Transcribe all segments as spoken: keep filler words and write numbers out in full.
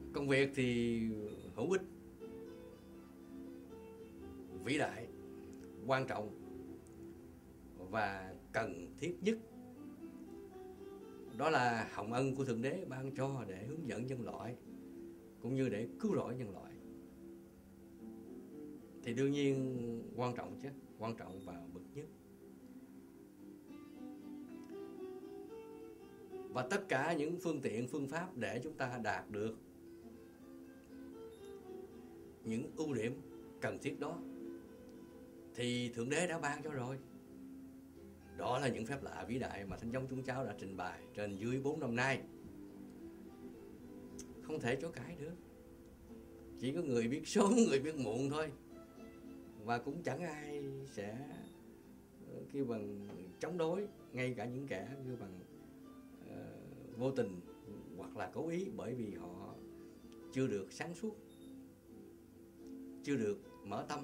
Công việc thì hữu ích, vĩ đại, quan trọng và cần thiết nhất, đó là hồng ân của Thượng Đế ban cho để hướng dẫn nhân loại cũng như để cứu rỗi nhân loại. Thì đương nhiên quan trọng chứ, quan trọng và bậc nhất. Và tất cả những phương tiện, phương pháp để chúng ta đạt được những ưu điểm cần thiết đó thì Thượng Đế đã ban cho rồi. Đó là những phép lạ vĩ đại mà Thánh Giống chúng cháu đã trình bày trên dưới bốn năm nay. Không thể chối cãi được. Chỉ có người biết sớm, người biết muộn thôi. Và cũng chẳng ai sẽ kêu bằng chống đối, ngay cả những kẻ kêu bằng uh, vô tình hoặc là cố ý, bởi vì họ chưa được sáng suốt, chưa được mở tâm.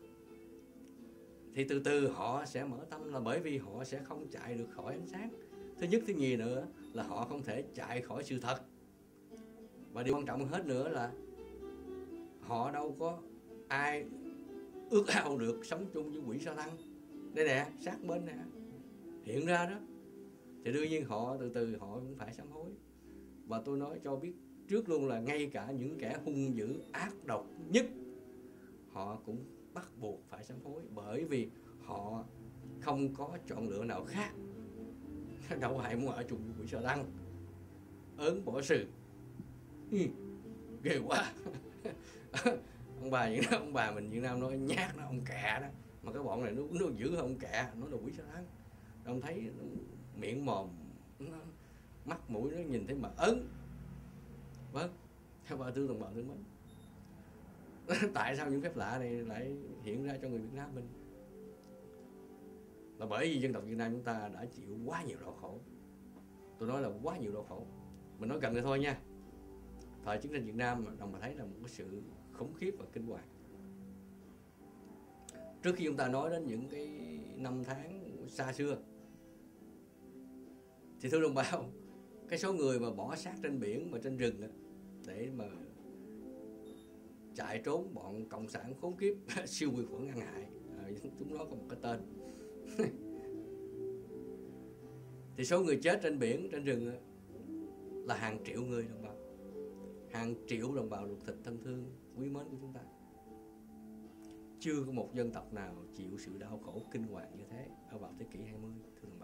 Thì từ từ họ sẽ mở tâm, là bởi vì họ sẽ không chạy được khỏi ánh sáng. Thứ nhất, thứ nhì nữa là họ không thể chạy khỏi sự thật. Và điều quan trọng hết nữa là họ đâu có ai ước ao được sống chung với quỷ Sa-tan. Đây nè, sát bên nè, hiện ra đó. Thì đương nhiên họ từ từ họ cũng phải sám hối. Và tôi nói cho biết trước luôn là ngay cả những kẻ hung dữ ác độc nhất, họ cũng bắt buộc phải sám hối, bởi vì họ không có chọn lựa nào khác. Đâu ai muốn ở chung với quỷ Sa-tan. Ớn bỏ sự. Ừ, ghê quá. Ông bà Việt Nam, ông bà mình Việt Nam nói nhát nó, ông kẹ đó. Mà cái bọn này nó nó dữ hơn ông kẹ, nó là quỷ Sa-tan. Ông thấy nó, miệng mồm nó, mắt mũi nó nhìn thấy mà ớn. Vâng, theo bà thương đồng bào thương mến. Tại sao những phép lạ này lại hiện ra cho người Việt Nam mình? Là bởi vì dân tộc Việt Nam chúng ta đã chịu quá nhiều đau khổ. Tôi nói là quá nhiều đau khổ. Mình nói gần đây thôi nha. Thời chiến tranh Việt Nam đồng bà thấy là một cái sự khủng khiếp và kinh hoàng. Trước khi chúng ta nói đến những cái năm tháng xa xưa, thì thưa đồng bào, cái số người mà bỏ xác trên biển và trên rừng để mà chạy trốn bọn cộng sản khốn kiếp siêu vi khuẩn ăn hại, à, chúng nó có một cái tên. Thì số người chết trên biển, trên rừng là hàng triệu người đồng bào, hàng triệu đồng bào ruột thịt thân thương quý mến của chúng ta. Chưa có một dân tộc nào chịu sự đau khổ kinh hoàng như thế ở vào thế kỷ hai mươi, thưa đồng bào.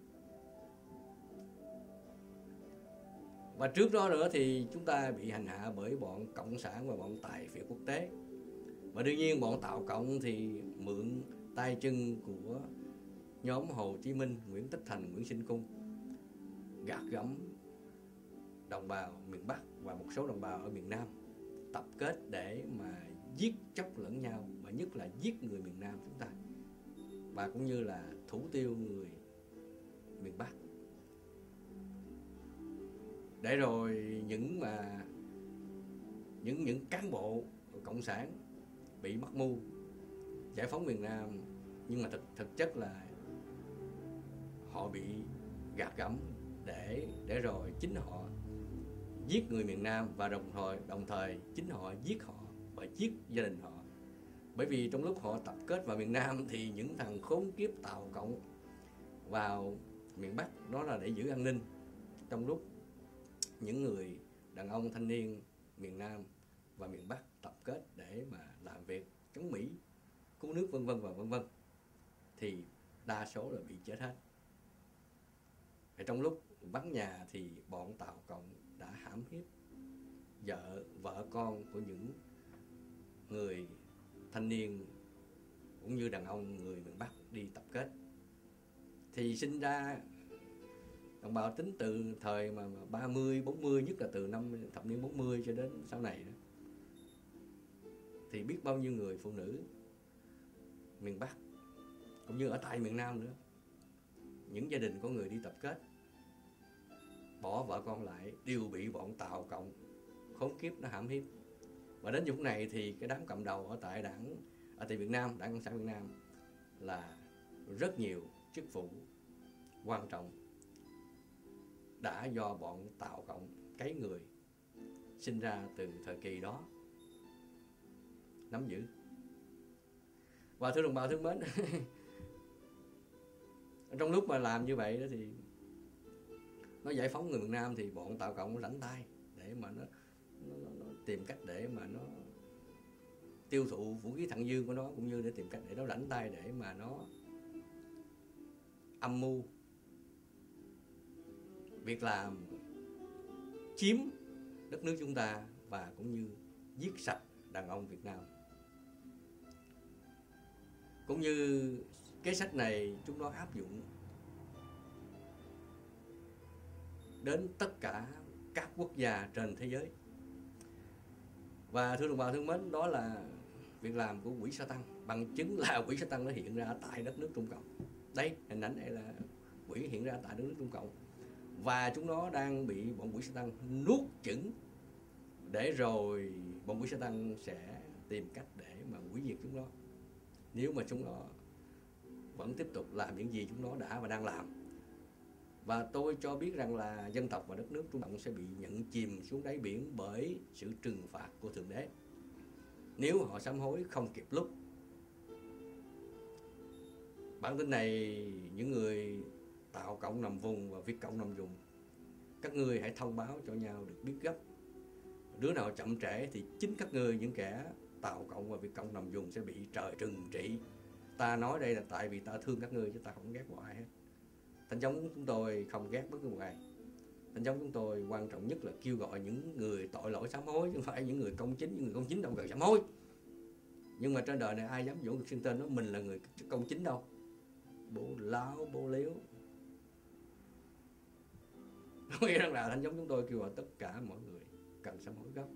Và trước đó nữa thì chúng ta bị hành hạ bởi bọn cộng sản và bọn tài phiệt quốc tế. Và đương nhiên bọn Tàu Cộng thì mượn tay chân của nhóm Hồ Chí Minh, Nguyễn Tất Thành, Nguyễn Sinh Cung, gạt gẫm đồng bào miền Bắc và một số đồng bào ở miền Nam, tập kết để mà giết chóc lẫn nhau, và nhất là giết người miền Nam chúng ta, và cũng như là thủ tiêu người miền Bắc. Để rồi những mà những những cán bộ cộng sản bị mắc mưu giải phóng miền Nam, nhưng mà thực thực chất là họ bị gạt gẫm để để rồi chính họ giết người miền Nam, và đồng thời đồng thời chính họ giết họ và giết gia đình họ. Bởi vì trong lúc họ tập kết vào miền Nam thì những thằng khốn kiếp Tàu Cộng vào miền Bắc, đó là để giữ an ninh, trong lúc những người đàn ông thanh niên miền Nam và miền Bắc tập kết để mà làm việc chống Mỹ, cứu nước vân vân và vân vân, thì đa số là bị chết hết. Và trong lúc vắng nhà thì bọn Tàu Cộng đã hãm hiếp vợ vợ con của những người thanh niên cũng như đàn ông người miền Bắc đi tập kết. Thì sinh ra đồng bào tính từ thời mà ba mươi, bốn mươi, nhất là từ năm thập niên bốn mươi cho đến sau này đó, thì biết bao nhiêu người phụ nữ miền Bắc cũng như ở tại miền Nam nữa, những gia đình có người đi tập kết bỏ vợ con lại đều bị bọn Tàu Cộng khốn kiếp nó hãm hiếp. Và đến lúc này thì cái đám cầm đầu ở tại đảng ở tại Việt Nam, đảng Cộng sản Việt Nam, là rất nhiều chức vụ quan trọng đã do bọn Tàu Cộng cấy người sinh ra từ thời kỳ đó nắm giữ. Và thưa đồng bào thương mến, trong lúc mà làm như vậy đó thì nó giải phóng người miền Nam, thì bọn Tàu Cộng rảnh tay để mà nó, nó, nó, nó tìm cách để mà nó tiêu thụ vũ khí thặng dư của nó, cũng như để tìm cách để nó rảnh tay để mà nó âm mưu việc làm chiếm đất nước chúng ta, và cũng như giết sạch đàn ông Việt Nam. Cũng như cái sách này chúng nó áp dụng đến tất cả các quốc gia trên thế giới. Và thưa đồng bào thương mến, đó là việc làm của quỷ Sa Tăng. Bằng chứng là quỷ Sa Tăng nó hiện ra tại đất nước Trung Cộng. Đây, hình ảnh này là quỷ hiện ra tại đất nước Trung Cộng. Và chúng nó đang bị bọn quỷ Sa Tăng nuốt chửng, để rồi bọn quỷ Sa Tăng sẽ tìm cách để mà hủy diệt chúng nó, nếu mà chúng nó vẫn tiếp tục làm những gì chúng nó đã và đang làm. Và tôi cho biết rằng là dân tộc và đất nước Trung Cộng sẽ bị nhận chìm xuống đáy biển bởi sự trừng phạt của Thượng Đế, nếu họ sám hối không kịp lúc. Bản tin này, những người Tàu Cộng nằm vùng và Việt Cộng nằm vùng, các ngươi hãy thông báo cho nhau được biết gấp. Đứa nào chậm trễ thì chính các ngươi, những kẻ Tàu Cộng và Việt Cộng nằm vùng, sẽ bị trời trừng trị. Ta nói đây là tại vì ta thương các ngươi, chứ ta không ghét bỏ ai hết. Thánh giống chúng tôi không ghét bất cứ một ai. Thánh giống chúng tôi quan trọng nhất là kêu gọi những người tội lỗi sám hối, chứ không phải những người công chính. Những người công chính đâu cần sám hối. Nhưng mà trên đời này ai dám dỗ ngực xưng tên nói mình là người công chính đâu. Bố láo, bố liếu. Nghĩa rằng là thánh giống chúng tôi kêu gọi tất cả mọi người cần sám hối gấp.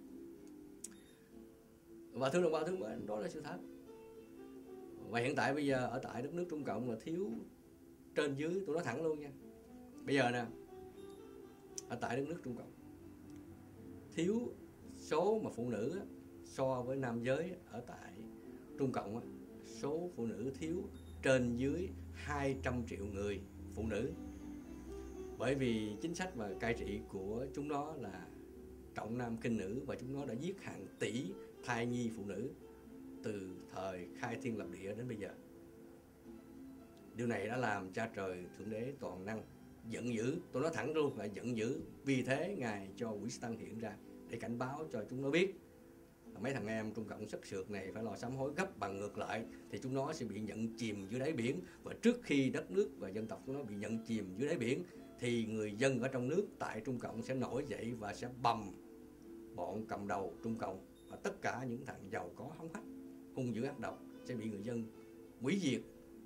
Và thưa đồng bào thương mến, đó là sự thật. Và hiện tại bây giờ ở tại đất nước Trung Cộng là thiếu trên dưới, tôi nói thẳng luôn nha. Bây giờ nè, ở tại đất nước Trung Cộng thiếu số mà phụ nữ so với nam giới ở tại Trung Cộng, số phụ nữ thiếu trên dưới hai trăm triệu người phụ nữ. Bởi vì chính sách và cai trị của chúng nó là trọng nam khinh nữ, và chúng nó đã giết hàng tỷ thai nhi phụ nữ từ thời khai thiên lập địa đến bây giờ. Điều này đã làm cha trời Thượng Đế toàn năng giận dữ. Tôi nói thẳng luôn là giận dữ. Vì thế Ngài cho quỷ Sa Tăng hiện ra để cảnh báo cho chúng nó biết mấy thằng em Trung Cộng sắc sược này phải lo sám hối gấp, bằng ngược lại thì chúng nó sẽ bị nhận chìm dưới đáy biển. Và trước khi đất nước và dân tộc chúng nó bị nhận chìm dưới đáy biển, thì người dân ở trong nước tại Trung Cộng sẽ nổi dậy và sẽ bầm bọn cầm đầu Trung Cộng, và tất cả những thằng giàu có hống hách hung dữ ác độc sẽ bị người dân hủy diệt,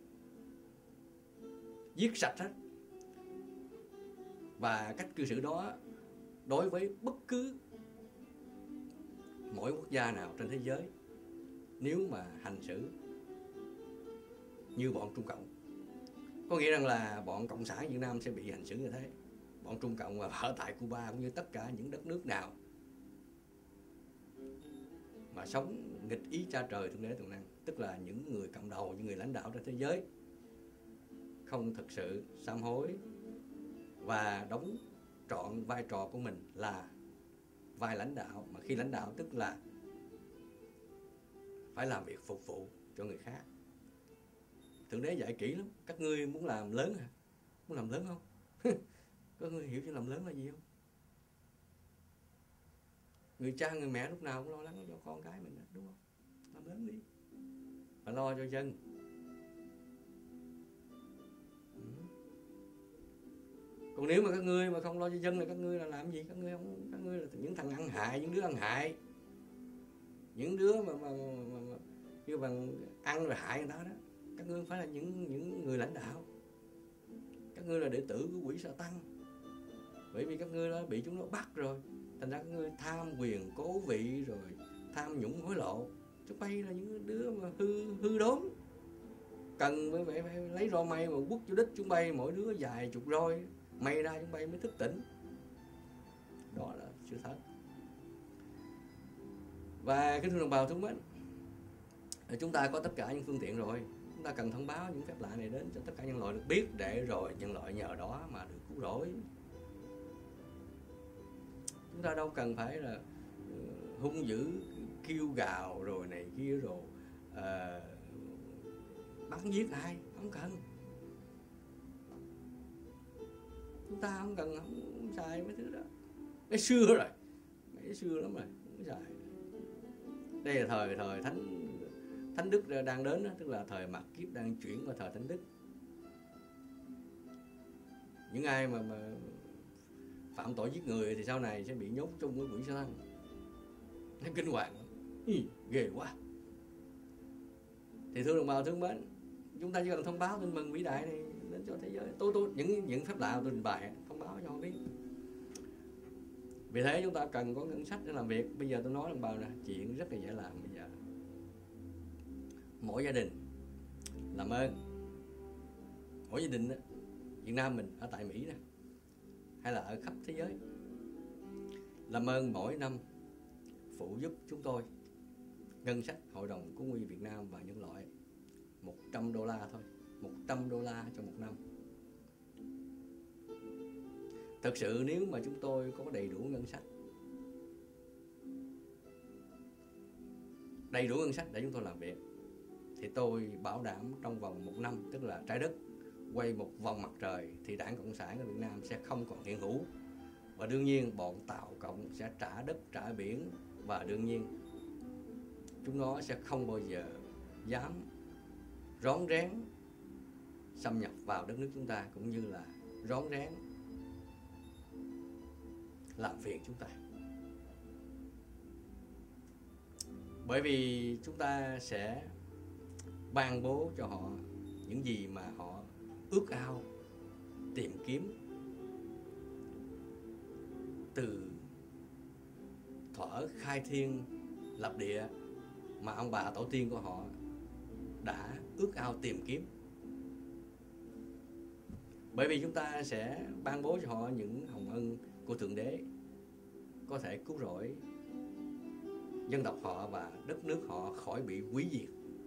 giết sạch hết. Và cách cư xử đó đối với bất cứ mỗi quốc gia nào trên thế giới, nếu mà hành xử như bọn Trung Cộng, có nghĩa rằng là bọn Cộng sản Việt Nam sẽ bị hành xử như thế. Bọn Trung Cộng và ở tại Cuba cũng như tất cả những đất nước nào mà sống nghịch ý cha trời Thượng Đế toàn năng, tức là những người cầm đầu, những người lãnh đạo trên thế giới không thực sự sám hối và đóng trọn vai trò của mình là vai lãnh đạo. Mà khi lãnh đạo tức là phải làm việc phục vụ cho người khác. Thượng Đế dạy kỹ lắm. Các ngươi muốn làm lớn à? Muốn làm lớn không? Có người hiểu cho làm lớn là gì không? Người cha, người mẹ lúc nào cũng lo lắng cho con cái mình, đúng không? Làm lớn đi, và lo cho dân. Ừ. Còn nếu mà các ngươi mà không lo cho dân là các ngươi là làm gì? Các ngươi không, các ngươi là những thằng ăn hại, những đứa ăn hại, những đứa mà mà, mà, mà như bằng ăn rồi hại người ta đó. Các ngươi phải là những những người lãnh đạo. Các ngươi là đệ tử của quỷ Sa Tăng. Bởi vì các ngươi đã bị chúng nó bắt rồi, thành ra các ngươi tham quyền cố vị rồi tham nhũng hối lộ. Chúng bay là những đứa mà hư hư đốn, cần phải, phải, phải lấy roi mây mà quất vô đích chúng bay, mỗi đứa dài chục roi may ra chúng bay mới thức tỉnh. Đó là sự thật. Và cái thưa đồng bào thương mến, chúng ta có tất cả những phương tiện rồi, chúng ta cần thông báo những phép lạ này đến cho tất cả nhân loại được biết, để rồi nhân loại nhờ đó mà được cứu rỗi. Chúng ta đâu cần phải là hung dữ, kêu gào rồi này kia rồi uh, bắn giết ai, không cần. Chúng ta không cần, không xài mấy thứ đó, mấy xưa rồi, mấy xưa lắm rồi, không xài. Đây là thời thời thánh thánh đức đang đến đó, tức là thời mạt kiếp đang chuyển qua thời thánh đức. Những ai mà, mà phạm tội giết người thì sau này sẽ bị nhốt chung với quỷ Sa-tan. Nó kinh hoàng, Ý, ghê quá. Thì thưa đồng bào thương mến, chúng ta chỉ cần thông báo tin mừng vĩ đại này đến cho thế giới. Tôi tôi những những phép lạ tôi trình bày thông báo cho họ biết. Vì thế chúng ta cần có ngân sách để làm việc. Bây giờ tôi nói đồng bào nè, chuyện rất là dễ làm bây giờ. Mỗi gia đình làm ơn, mỗi gia đình đó, Việt Nam mình ở tại Mỹ nè, hay là ở khắp thế giới, làm ơn mỗi năm phụ giúp chúng tôi ngân sách Hội đồng Cứu nguy Việt Nam và Nhân loại một trăm đô la thôi, một trăm đô la cho một năm. Thật sự nếu mà chúng tôi có đầy đủ ngân sách, đầy đủ ngân sách để chúng tôi làm việc, thì tôi bảo đảm trong vòng một năm, tức là trái đất quay một vòng mặt trời, thì Đảng Cộng sản ở Việt Nam sẽ không còn hiện hữu. Và đương nhiên bọn Tàu Cộng sẽ trả đất, trả biển, và đương nhiên chúng nó sẽ không bao giờ dám rón rén xâm nhập vào đất nước chúng ta, cũng như là rón rén làm phiền chúng ta. Bởi vì chúng ta sẽ ban bố cho họ những gì mà họ ước ao tìm kiếm từ thuở khai thiên lập địa mà ông bà tổ tiên của họ đã ước ao tìm kiếm. Bởi vì chúng ta sẽ ban bố cho họ những hồng ân của Thượng Đế có thể cứu rỗi dân tộc họ và đất nước họ khỏi bị hủy diệt.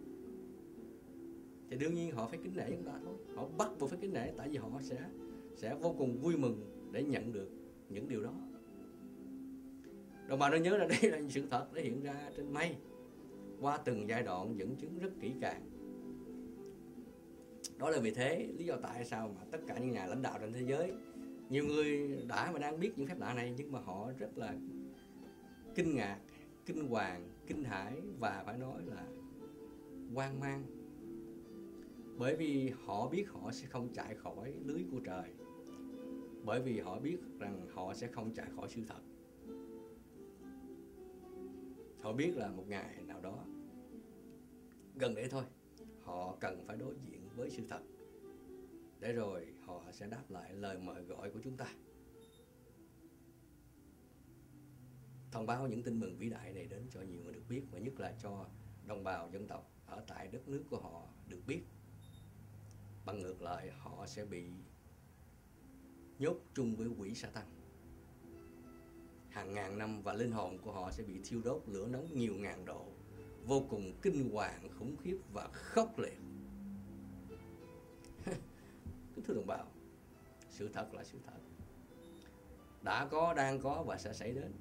Thì đương nhiên họ phải kính nể chúng ta thôi, họ bắt buộc phải kính nể, tại vì họ sẽ sẽ vô cùng vui mừng để nhận được những điều đó. Đồng bào nên nhớ là đây là sự thật đã hiện ra trên mây qua từng giai đoạn dẫn chứng rất kỹ càng. Đó là vì thế lý do tại sao mà tất cả những nhà lãnh đạo trên thế giới, nhiều người đã và đang biết những phép lạ này, nhưng mà họ rất là kinh ngạc, kinh hoàng, kinh hãi và phải nói là hoang mang. Bởi vì họ biết họ sẽ không chạy khỏi lưới của trời, bởi vì họ biết rằng họ sẽ không chạy khỏi sự thật. Họ biết là một ngày nào đó gần đây thôi, họ cần phải đối diện với sự thật, để rồi họ sẽ đáp lại lời mời gọi của chúng ta, thông báo những tin mừng vĩ đại này đến cho nhiều người được biết, và nhất là cho đồng bào dân tộc ở tại đất nước của họ được biết. Bằng ngược lại, họ sẽ bị nhốt chung với quỷ Sa-tan hàng ngàn năm, và linh hồn của họ sẽ bị thiêu đốt lửa nóng nhiều ngàn độ, vô cùng kinh hoàng, khủng khiếp và khốc liệt. Thưa đồng bào, sự thật là sự thật, đã có, đang có và sẽ xảy đến.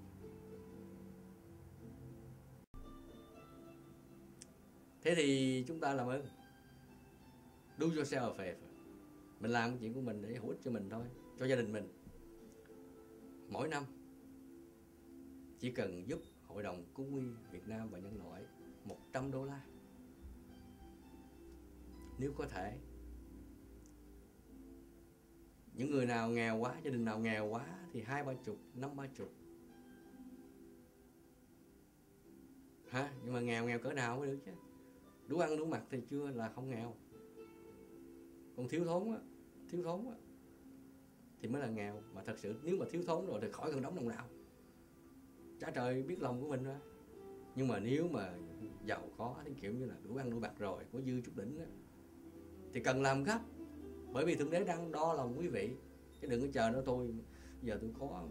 Thế thì chúng ta làm ơn, do yourself a favor. Mình làm cái chuyện của mình để hữu ích cho mình thôi, cho gia đình mình. Mỗi năm chỉ cần giúp Hội đồng Cứu nguy Việt Nam và Nhân loại một trăm đô la. Nếu có thể, những người nào nghèo quá, gia đình nào nghèo quá thì hai ba chục, năm ba chục. Hả? Nhưng mà nghèo nghèo cỡ nào mới được chứ? Đủ ăn đủ mặc thì chưa là không nghèo. Còn thiếu thốn á, thiếu thốn á thì mới là nghèo. Mà thật sự nếu mà thiếu thốn rồi thì khỏi cần đóng đồng nào. Cha trời biết lòng của mình ra. Nhưng mà nếu mà giàu có thì kiểu như là đủ ăn đủ mặc rồi, có dư chút đỉnh á, thì cần làm gấp. Bởi vì Thượng Đế đang đo lòng quý vị. Chứ đừng có chờ nữa tôi, giờ tôi có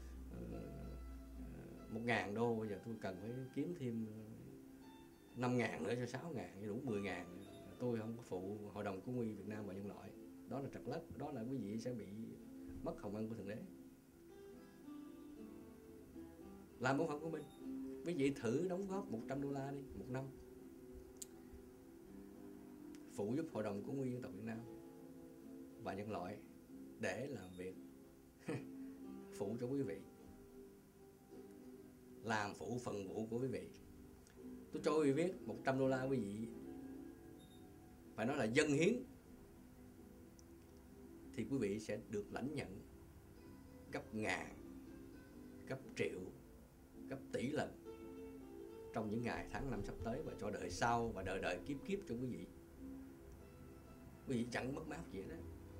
một ngàn đô, giờ tôi cần phải kiếm thêm năm ngàn nữa cho sáu ngàn, đủ mười ngàn. Tôi không có phụ Hội đồng Cứu nguy Việt Nam và Nhân loại. Đó là trật lất, đó là quý vị sẽ bị mất hồng ân của Thượng Đế. Làm bổn phận của mình, quý vị thử đóng góp một trăm đô la đi một năm, phụ giúp Hội đồng Cứu Nguy Dân tộc Việt Nam và nhân loại để làm việc phụ cho quý vị, làm phụ phần vụ của quý vị. Tôi cho quý vị biết một trăm đô la quý vị phải nói là dâng hiến, thì quý vị sẽ được lãnh nhận gấp ngàn, gấp triệu, gấp tỷ lần trong những ngày tháng năm sắp tới và cho đời sau và đời đời kiếp kiếp cho quý vị. Quý vị chẳng mất mát gì đó.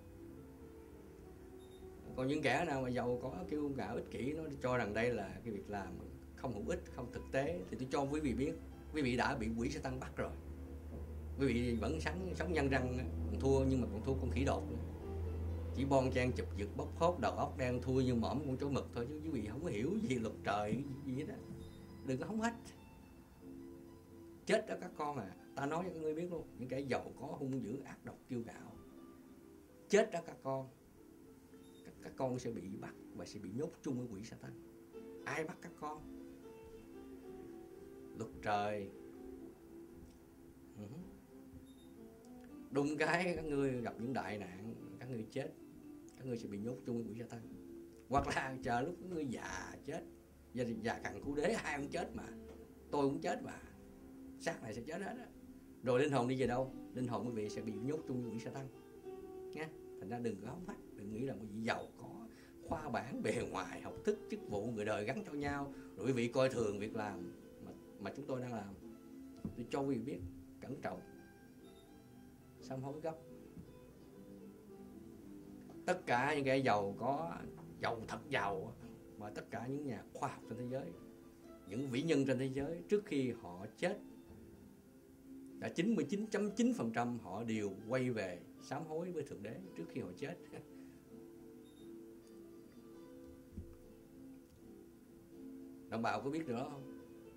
Còn những kẻ nào mà giàu có kêu gạo ích kỷ, nó cho rằng đây là cái việc làm không hữu ích, không thực tế, thì tôi cho quý vị biết, quý vị đã bị quỷ sa tăng bắt rồi. Quý vị vẫn sống, sống nhân răng, còn thua, nhưng mà còn thua con khỉ đột nữa. Chỉ bon chen chụp giật bốc phốt, đầu óc đen thui như mõm con chó mực thôi, chứ quý vị không có hiểu gì luật trời gì hết đó. Đừng có hống hách. Chết đó các con à. Ta nói cho các ngươi biết luôn, những kẻ giàu có hung dữ ác độc kiêu ngạo, chết đó các con. Các, các con sẽ bị bắt và sẽ bị nhốt chung với quỷ sa tăng. Ai bắt các con? Luật trời. uh-huh. Đùng cái các ngươi gặp những đại nạn, các ngươi chết, các ngươi sẽ bị nhốt chung với quỷ sa tăng. Hoặc là chờ lúc các ngươi già chết, già, già cằn cú đế, ai cũng chết mà, tôi cũng chết mà, xác này sẽ chết hết á. Rồi linh hồn đi về đâu? Linh hồn quý vị sẽ bị nhốt chung với quỷ sa tăng nha. Thành ra đừng có hóng hách, đừng nghĩ là quý vị giàu có, khoa bản, bề ngoài, học thức, chức vụ, người đời gắn cho nhau, rồi quý vị coi thường việc làm mà, mà chúng tôi đang làm. Tôi cho quý vị biết, cẩn trọng, sám hối gấp. Tất cả những kẻ giàu có, giàu thật giàu, và tất cả những nhà khoa học trên thế giới, những vĩ nhân trên thế giới, trước khi họ chết, đã chín mươi chín phẩy chín phần trăm họ đều quay về sám hối với Thượng Đế trước khi họ chết. Đồng bào có biết nữa không?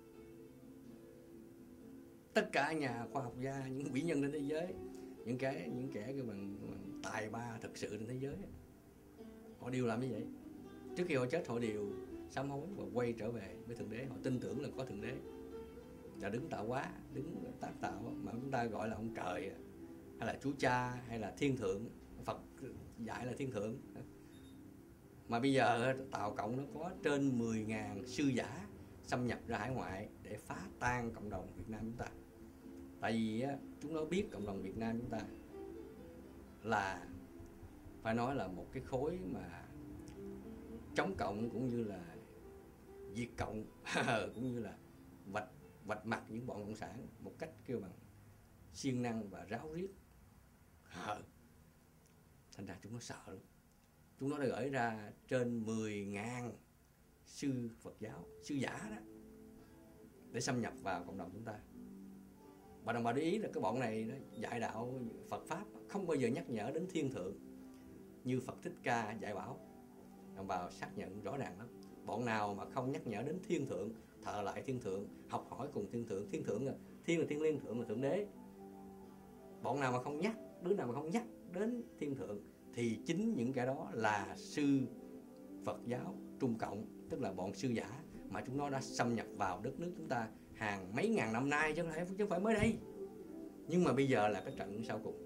Tất cả nhà khoa học gia, những vĩ nhân trên thế giới, những cái những kẻ cái bằng, bằng tài ba thực sự trên thế giới, họ đều làm như vậy. Trước khi họ chết họ đều sám hối và quay trở về với Thượng Đế. Họ tin tưởng là có Thượng Đế là đứng tạo hóa, đứng tác tạo, mà chúng ta gọi là ông trời, hay là Chúa Cha, hay là Thiên Thượng. Phật dạy là Thiên Thượng. Mà bây giờ Tàu Cộng nó có trên mười nghìn sư giả xâm nhập ra hải ngoại để phá tan cộng đồng Việt Nam chúng ta. Tại vì chúng nó biết cộng đồng Việt Nam chúng ta là phải nói là một cái khối mà chống cộng, cũng như là diệt cộng, cũng như là vạch vạch mặt những bọn cộng sản một cách kêu bằng siêng năng và ráo riết. Thành ra chúng nó sợ lắm. Chúng nó đã gửi ra trên mười nghìn sư Phật giáo, sư giả đó, để xâm nhập vào cộng đồng chúng ta. Và đồng bào để ý là cái bọn này đó, dạy đạo Phật Pháp không bao giờ nhắc nhở đến Thiên Thượng như Phật Thích Ca dạy bảo. Đồng bào xác nhận rõ ràng lắm. Bọn nào mà không nhắc nhở đến Thiên Thượng, thờ lại Thiên Thượng, học hỏi cùng Thiên Thượng, Thiên Thượng là Thiên là Thiên Liên, Thượng là Thượng Đế. Bọn nào mà không nhắc, đứa nào mà không nhắc đến Thiên Thượng thì chính những cái đó là sư Phật giáo Trung Cộng, tức là bọn sư giả mà chúng nó đã xâm nhập vào đất nước chúng ta hàng mấy ngàn năm nay, chứ không phải mới đây. Nhưng mà bây giờ là cái trận sau cùng.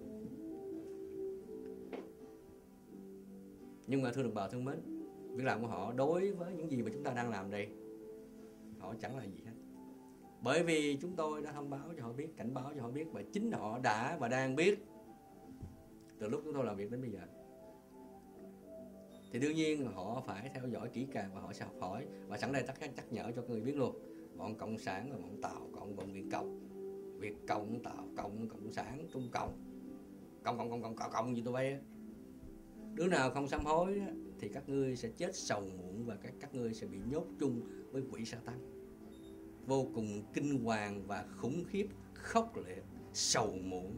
Nhưng mà thưa đồng bào thương mến, việc làm của họ đối với những gì mà chúng ta đang làm đây, họ chẳng là gì hết. Bởi vì chúng tôi đã thông báo cho họ biết, cảnh báo cho họ biết, và chính họ đã và đang biết từ lúc chúng tôi làm việc đến bây giờ. Thì đương nhiên họ phải theo dõi kỹ càng và họ sẽ học hỏi. Và sẵn đây tất cả nhắc nhở cho các người biết luôn, bọn Cộng sản và bọn Tàu Cộng, bọn Việt Cộng, Việt Cộng, Tàu Cộng, Cộng sản, Trung Cộng, Cộng Cộng Cộng Cộng Cộng, cộng gì tụi bay, đứa nào không sám hối thì các ngươi sẽ chết sầu muộn, và các các ngươi sẽ bị nhốt chung với quỷ sa tăng. Vô cùng kinh hoàng và khủng khiếp, khốc liệt, sầu muộn.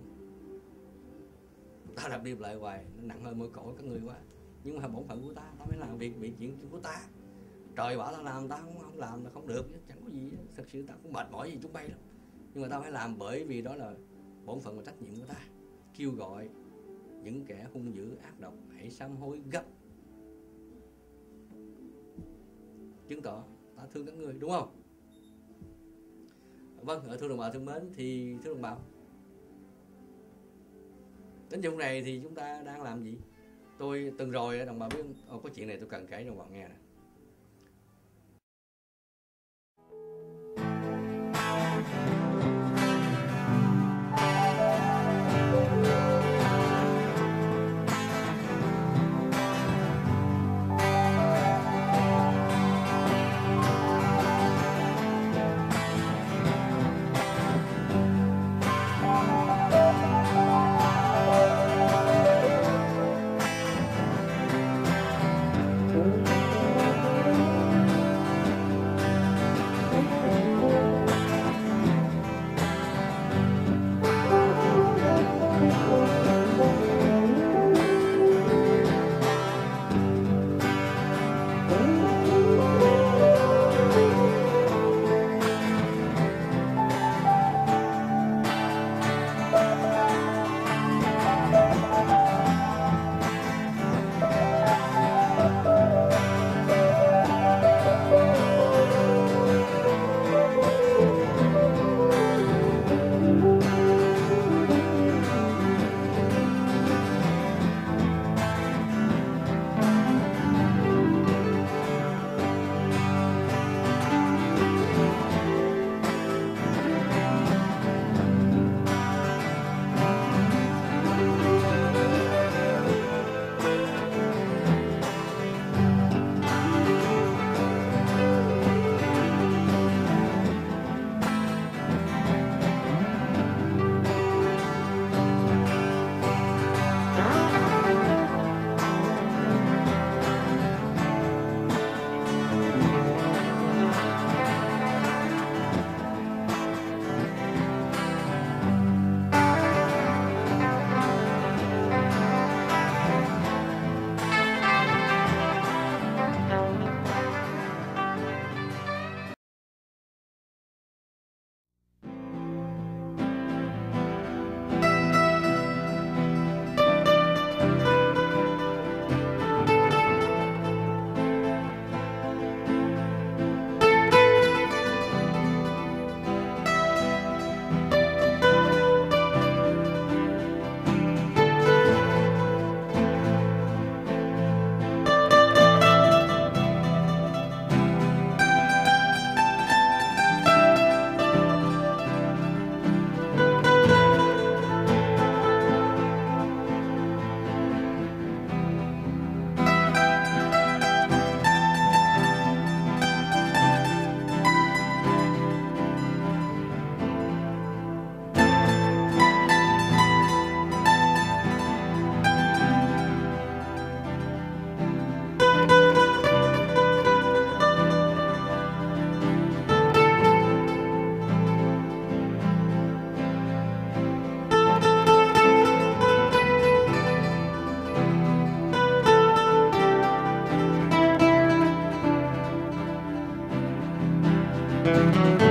Ta lặp đi lại hoài, nó nặng hơn môi cổ các ngươi quá. Nhưng mà bổn phận của ta, ta phải làm việc việc chuyện của ta. Trời bảo ta làm, ta không, không làm là không được, chẳng có gì. Thật sự ta cũng mệt mỏi gì chúng bay lắm. Nhưng mà ta phải làm bởi vì đó là bổn phận và trách nhiệm của ta. Kêu gọi những kẻ hung dữ ác độc hãy sám hối gấp, chứng tỏ ta thương các ngươi, đúng không? Vâng, ở thưa đồng bào thân mến, thì thưa đồng bào, đến giờ này thì chúng ta đang làm gì? Tôi từng rồi đồng bào biết không? Có chuyện này tôi cần kể cho đồng bào nghe nè. Thank you.